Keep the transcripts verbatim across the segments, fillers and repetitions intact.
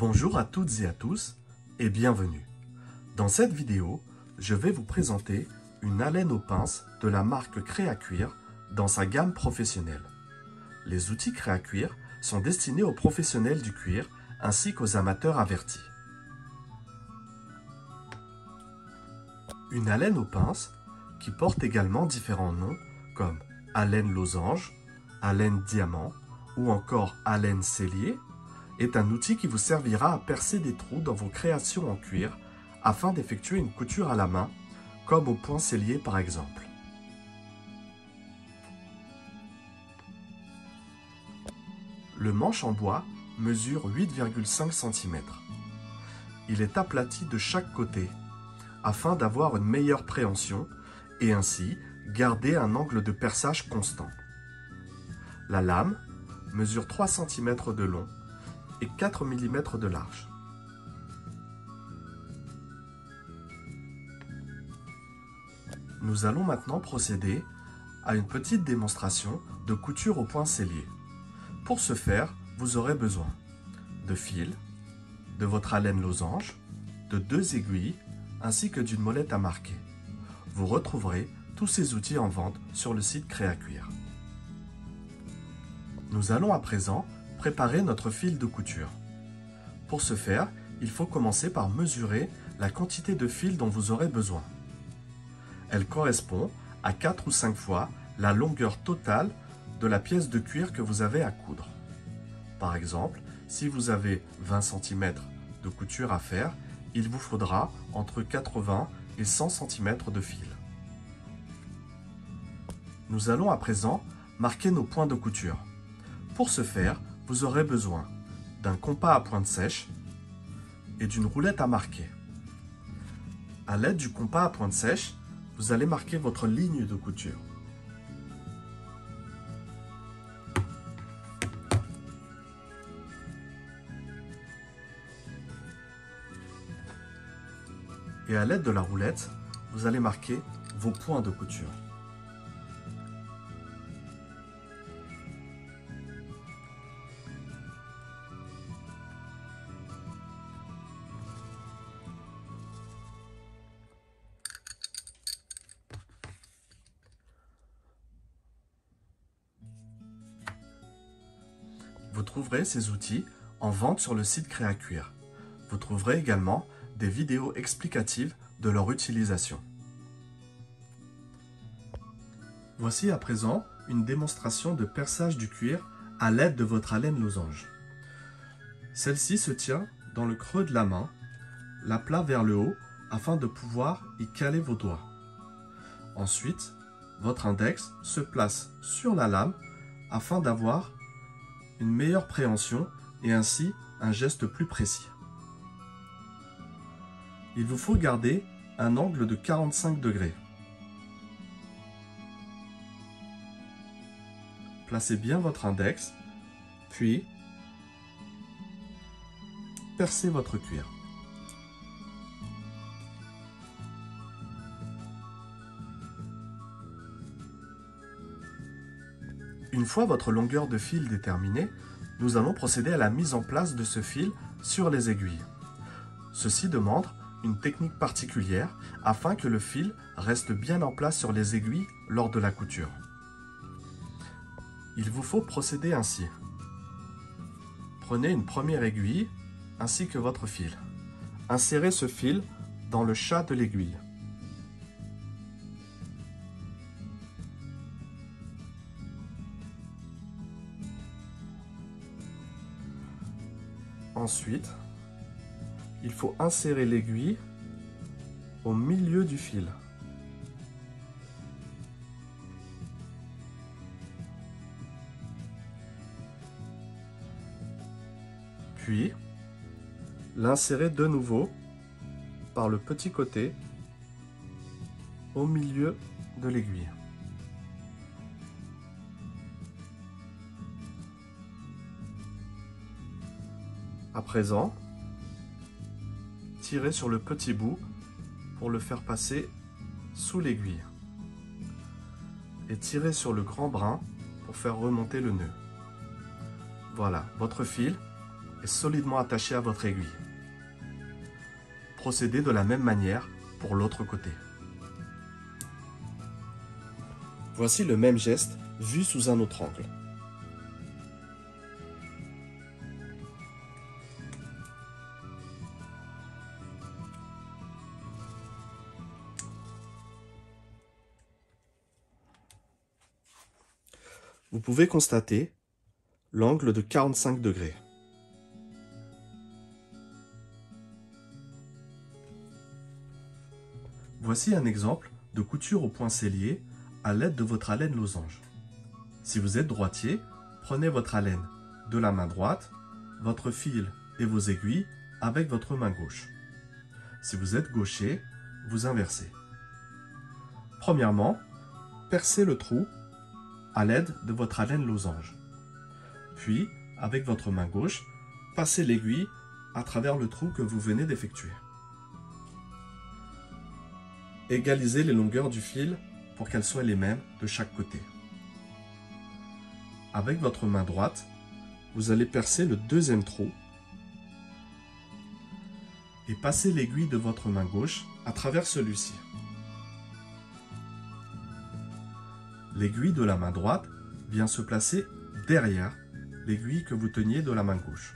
Bonjour à toutes et à tous et bienvenue. Dans cette vidéo, je vais vous présenter une haleine aux pinces de la marque Créacuir dans sa gamme professionnelle. Les outils Créacuir sont destinés aux professionnels du cuir ainsi qu'aux amateurs avertis. Une haleine aux pinces qui porte également différents noms comme haleine losange, haleine diamant ou encore haleine cellier est un outil qui vous servira à percer des trous dans vos créations en cuir afin d'effectuer une couture à la main, comme au point cellier par exemple. Le manche en bois mesure huit virgule cinq centimètres. Il est aplati de chaque côté afin d'avoir une meilleure préhension et ainsi garder un angle de perçage constant. La lame mesure trois centimètres de long et quatre millimètres de large. Nous allons maintenant procéder à une petite démonstration de couture au point cellier. Pour ce faire, vous aurez besoin de fil, de votre haleine losange, de deux aiguilles ainsi que d'une molette à marquer. Vous retrouverez tous ces outils en vente sur le site Créacuir. Nous allons à présent préparer notre fil de couture. Pour ce faire, il faut commencer par mesurer la quantité de fil dont vous aurez besoin. Elle correspond à quatre ou cinq fois la longueur totale de la pièce de cuir que vous avez à coudre. Par exemple, si vous avez vingt centimètres de couture à faire, il vous faudra entre quatre-vingts et cent centimètres de fil. Nous allons à présent marquer nos points de couture. Pour ce faire, vous aurez besoin d'un compas à pointe sèche et d'une roulette à marquer. À l'aide du compas à pointe sèche, vous allez marquer votre ligne de couture. Et à l'aide de la roulette, vous allez marquer vos points de couture. Vous trouverez ces outils en vente sur le site Créacuir. Vous trouverez également des vidéos explicatives de leur utilisation. Voici à présent une démonstration de perçage du cuir à l'aide de votre haleine losange. Celle-ci se tient dans le creux de la main, la plat vers le haut afin de pouvoir y caler vos doigts. Ensuite, votre index se place sur la lame afin d'avoir une meilleure préhension et ainsi un geste plus précis. Il vous faut garder un angle de quarante-cinq degrés. Placez bien votre index, puis percez votre cuir. Une fois votre longueur de fil déterminée, nous allons procéder à la mise en place de ce fil sur les aiguilles. Ceci demande une technique particulière afin que le fil reste bien en place sur les aiguilles lors de la couture. Il vous faut procéder ainsi. Prenez une première aiguille ainsi que votre fil. Insérez ce fil dans le chat de l'aiguille. Ensuite, il faut insérer l'aiguille au milieu du fil. Puis, l'insérer de nouveau par le petit côté au milieu de l'aiguille. À présent, tirez sur le petit bout pour le faire passer sous l'aiguille et tirez sur le grand brin pour faire remonter le nœud. Voilà, votre fil est solidement attaché à votre aiguille. Procédez de la même manière pour l'autre côté. Voici le même geste vu sous un autre angle. Vous pouvez constater l'angle de quarante-cinq degrés. Voici un exemple de couture au point sellier à l'aide de votre alène losange. Si vous êtes droitier, prenez votre alène de la main droite, votre fil et vos aiguilles avec votre main gauche. Si vous êtes gaucher, vous inversez. Premièrement, percez le trou à l'aide de votre alène losange. Puis, avec votre main gauche, passez l'aiguille à travers le trou que vous venez d'effectuer. Égalisez les longueurs du fil pour qu'elles soient les mêmes de chaque côté. Avec votre main droite, vous allez percer le deuxième trou et passer l'aiguille de votre main gauche à travers celui-ci. L'aiguille de la main droite vient se placer derrière l'aiguille que vous teniez de la main gauche.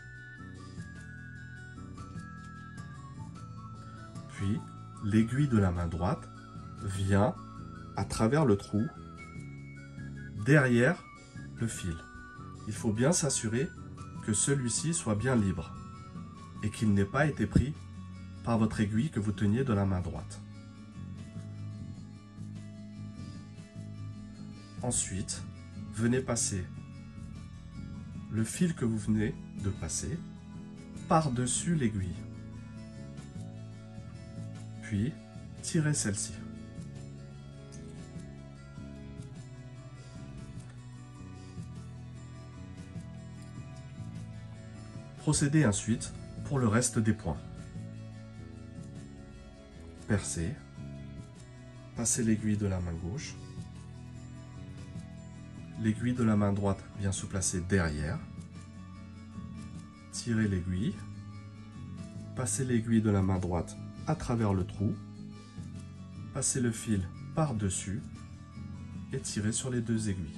Puis, l'aiguille de la main droite vient à travers le trou derrière le fil. Il faut bien s'assurer que celui-ci soit bien libre et qu'il n'ait pas été pris par votre aiguille que vous teniez de la main droite. Ensuite, venez passer le fil que vous venez de passer par-dessus l'aiguille. Puis, tirez celle-ci. Procédez ensuite pour le reste des points. Percez, passez l'aiguille de la main gauche. L'aiguille de la main droite vient se placer derrière. Tirez l'aiguille. Passez l'aiguille de la main droite à travers le trou. Passez le fil par-dessus et tirez sur les deux aiguilles.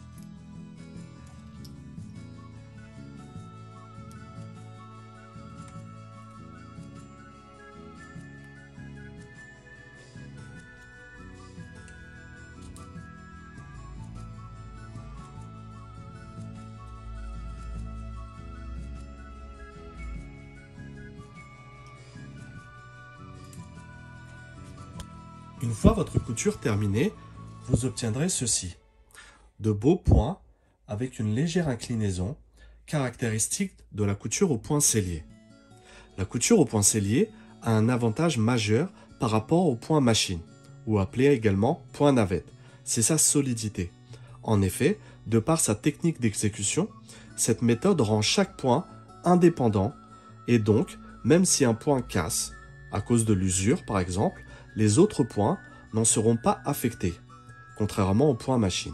Une fois votre couture terminée, vous obtiendrez ceci. De beaux points avec une légère inclinaison, caractéristique de la couture au point sellier. La couture au point sellier a un avantage majeur par rapport au point machine, ou appelé également point navette, c'est sa solidité. En effet, de par sa technique d'exécution, cette méthode rend chaque point indépendant et donc, même si un point casse, à cause de l'usure par exemple, les autres points n'en seront pas affectés, contrairement au point machine.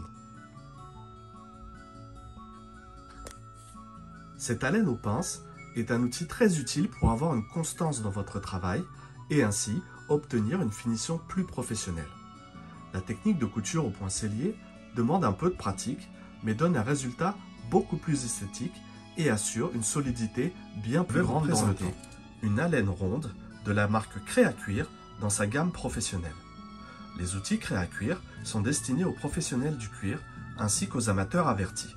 Cette alène aux pinces est un outil très utile pour avoir une constance dans votre travail et ainsi obtenir une finition plus professionnelle. La technique de couture au point sellier demande un peu de pratique, mais donne un résultat beaucoup plus esthétique et assure une solidité bien plus grande dans le temps. Une alène ronde de la marque Créacuir dans sa gamme professionnelle. Les outils Créacuir sont destinés aux professionnels du cuir ainsi qu'aux amateurs avertis.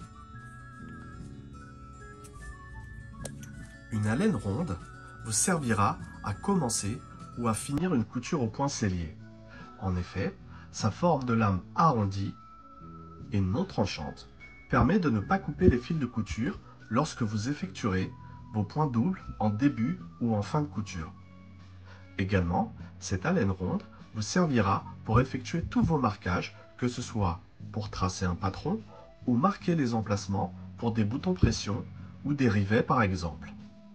Une alène ronde vous servira à commencer ou à finir une couture au point sellier. En effet, sa forme de lame arrondie et non tranchante permet de ne pas couper les fils de couture lorsque vous effectuerez vos points doubles en début ou en fin de couture. Également, cette alène ronde vous servira pour effectuer tous vos marquages, que ce soit pour tracer un patron ou marquer les emplacements pour des boutons pression ou des rivets par exemple.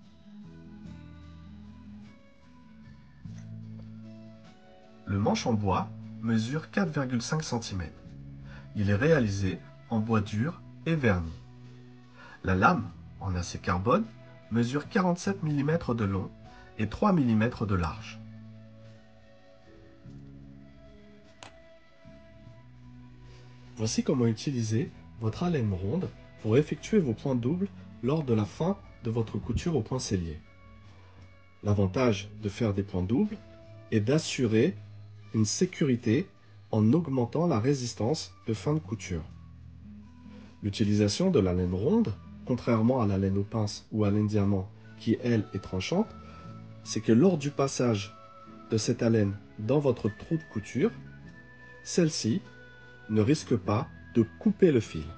Le manche en bois mesure quatre virgule cinq centimètres. Il est réalisé en bois dur et verni. La lame en acier carbone mesure quarante-sept millimètres de long et trois millimètres de large. Voici comment utiliser votre alène ronde pour effectuer vos points doubles lors de la fin de votre couture au point sellier. L'avantage de faire des points doubles est d'assurer une sécurité en augmentant la résistance de fin de couture. L'utilisation de la laine ronde, contrairement à la laine aux pinces ou à laine diamant qui, elle, est tranchante, c'est que lors du passage de cette alène dans votre trou de couture, celle-ci ne risque pas de couper le fil.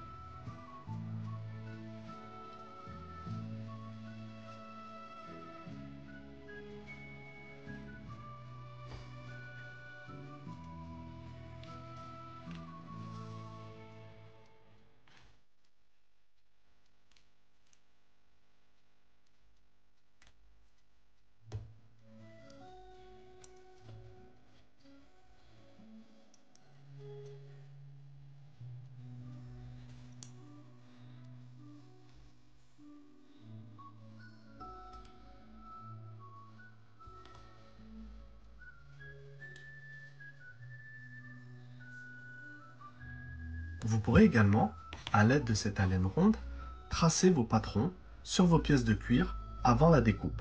Vous pourrez également, à l'aide de cette alène ronde, tracer vos patrons sur vos pièces de cuir avant la découpe.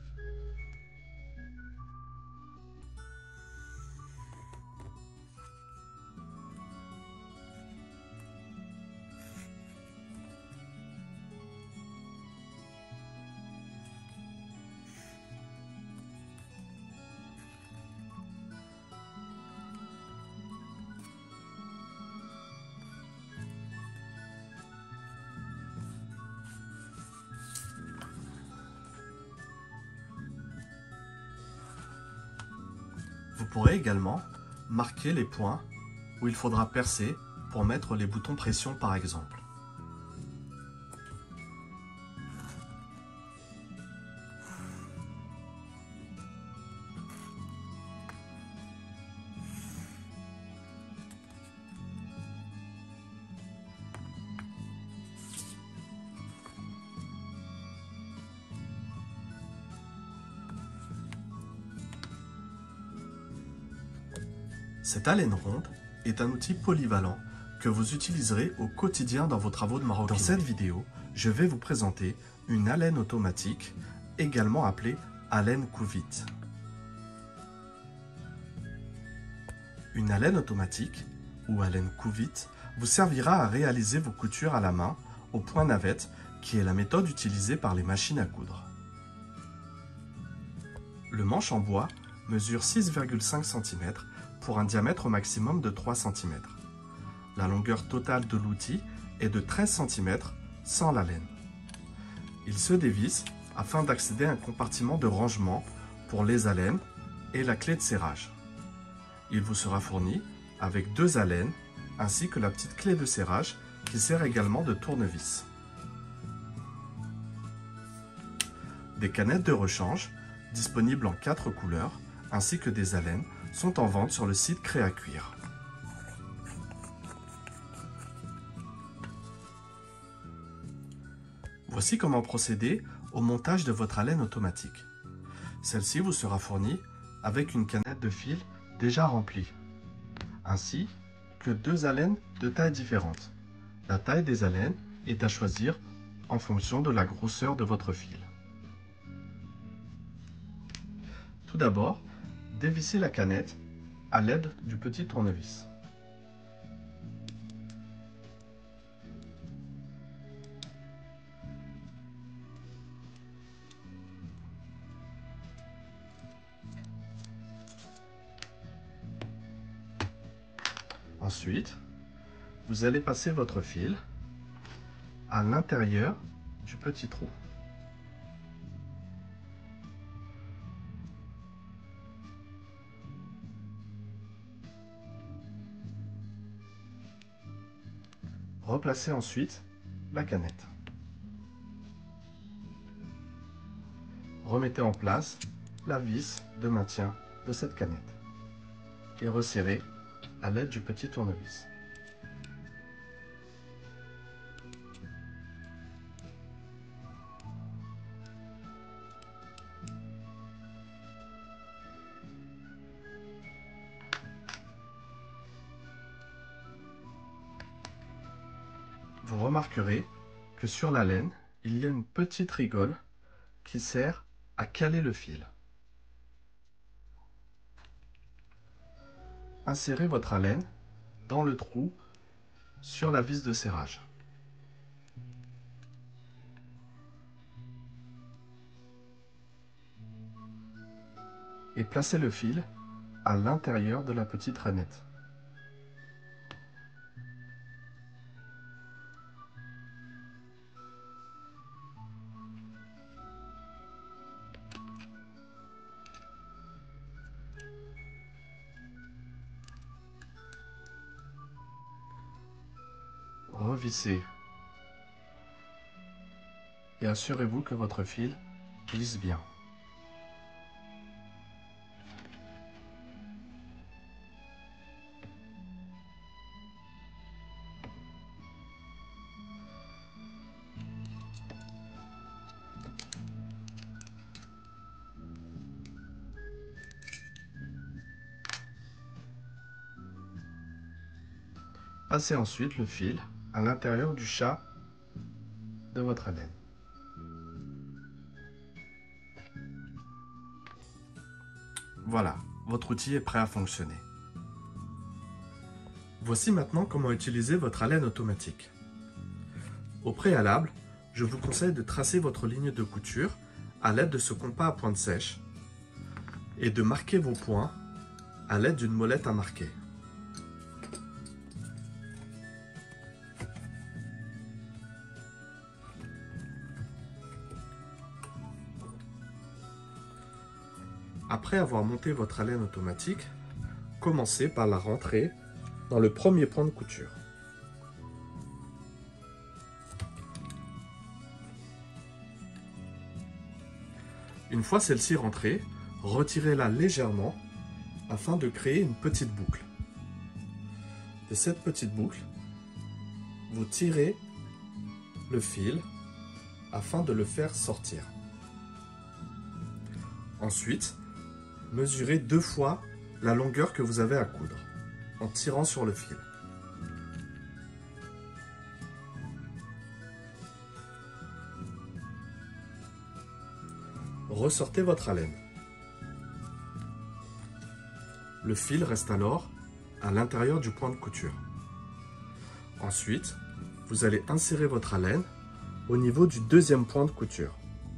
Vous pourrez également marquer les points où il faudra percer pour mettre les boutons pression par exemple. Cette alène ronde est un outil polyvalent que vous utiliserez au quotidien dans vos travaux de maroquinerie. Dans cette vidéo, je vais vous présenter une alène automatique, également appelée alène couvite. Une alène automatique, ou alène couvite, vous servira à réaliser vos coutures à la main au point navette, qui est la méthode utilisée par les machines à coudre. Le manche en bois mesure six virgule cinq centimètres pour un diamètre maximum de trois centimètres. La longueur totale de l'outil est de treize centimètres sans la laine. Il se dévisse afin d'accéder à un compartiment de rangement pour les alènes et la clé de serrage. Il vous sera fourni avec deux alènes ainsi que la petite clé de serrage qui sert également de tournevis. Des canettes de rechange disponibles en quatre couleurs ainsi que des alènes sont en vente sur le site Créacuir. Voici comment procéder au montage de votre alène automatique. Celle-ci vous sera fournie avec une canette de fil déjà remplie, ainsi que deux alènes de tailles différentes. La taille des alènes est à choisir en fonction de la grosseur de votre fil. Tout d'abord, dévissez la canette à l'aide du petit tournevis. Ensuite, vous allez passer votre fil à l'intérieur du petit trou. Replacez ensuite la canette. Remettez en place la vis de maintien de cette canette et resserrez à l'aide du petit tournevis. vous remarquerez que sur la laine, il y a une petite rigole qui sert à caler le fil. Insérez votre laine dans le trou sur la vis de serrage. Et placez le fil à l'intérieur de la petite rainette. Revissez et assurez-vous que votre fil glisse bien. Passez ensuite le fil à l'intérieur du chat de votre laine. Voilà, votre outil est prêt à fonctionner. Voici maintenant comment utiliser votre laine automatique. Au préalable, je vous conseille de tracer votre ligne de couture à l'aide de ce compas à pointe sèche et de marquer vos points à l'aide d'une molette à marquer. Après avoir monté votre laine automatique, commencez par la rentrer dans le premier point de couture. Une fois celle-ci rentrée, retirez-la légèrement afin de créer une petite boucle. De cette petite boucle, vous tirez le fil afin de le faire sortir. Ensuite, mesurez deux fois la longueur que vous avez à coudre en tirant sur le fil. Ressortez votre laine. Le fil reste alors à l'intérieur du point de couture. Ensuite, vous allez insérer votre laine au niveau du deuxième point de couture.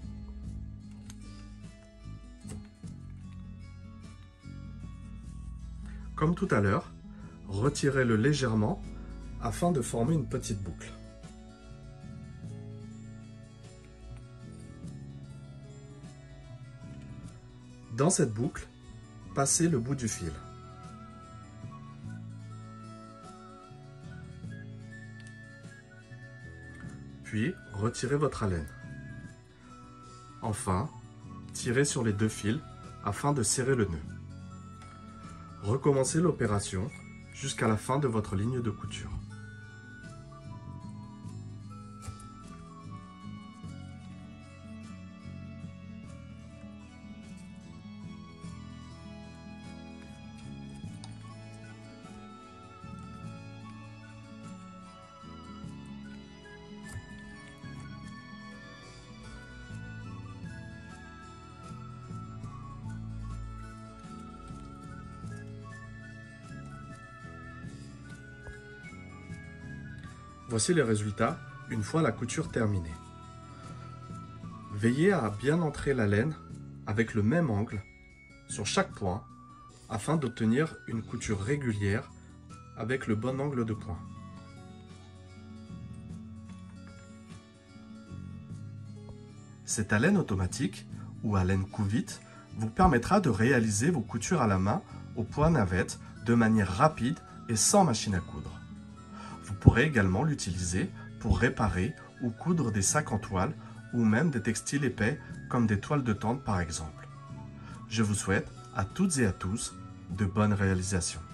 Comme tout à l'heure, retirez-le légèrement afin de former une petite boucle. Dans cette boucle, passez le bout du fil. Puis, retirez votre laine. Enfin, tirez sur les deux fils afin de serrer le nœud. Recommencez l'opération jusqu'à la fin de votre ligne de couture. Voici les résultats une fois la couture terminée. Veillez à bien entrer la laine avec le même angle sur chaque point afin d'obtenir une couture régulière avec le bon angle de point. Cette haleine automatique ou haleine couvite vous permettra de réaliser vos coutures à la main au point navette de manière rapide et sans machine à coudre. Vous pourrez également l'utiliser pour réparer ou coudre des sacs en toile ou même des textiles épais comme des toiles de tente par exemple. Je vous souhaite à toutes et à tous de bonnes réalisations.